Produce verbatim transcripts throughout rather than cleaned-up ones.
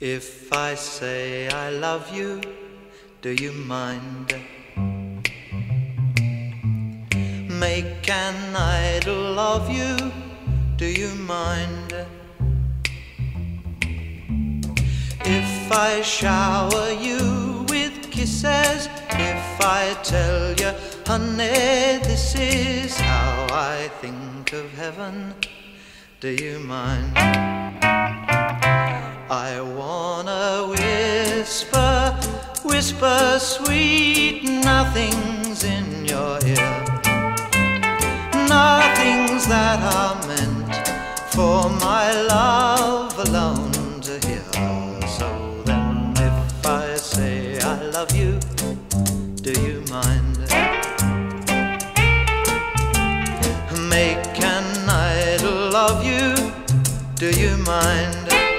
If I say I love you, do you mind? Make an idol of you, do you mind? If I shower you with kisses, if I tell you, honey, this is how I think of heaven, do you mind? I wanna whisper, whisper sweet nothings in your ear, nothings that are meant for my love alone to hear. So then if I say I love you, do you mind? Make an idol of you, do you mind?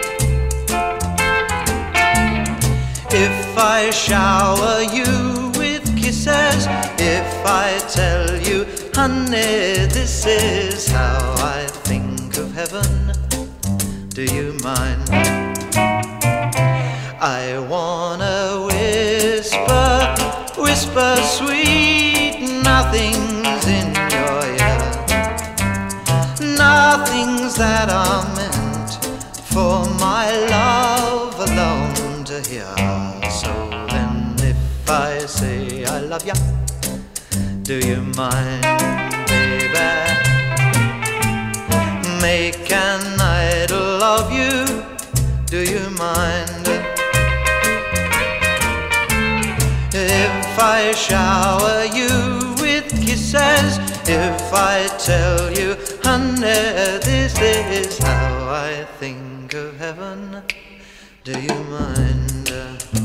If I shower you with kisses, if I tell you, honey, this is how I think of heaven, do you mind? I wanna whisper, whisper sweet nothings in your ear, nothings that are meant for my love alone to hear. So then if I say I love ya, do you mind, baby? Make an idol of you, do you mind? If I shower you with kisses, if I tell you, honey, this is how I think of heaven, do you mind?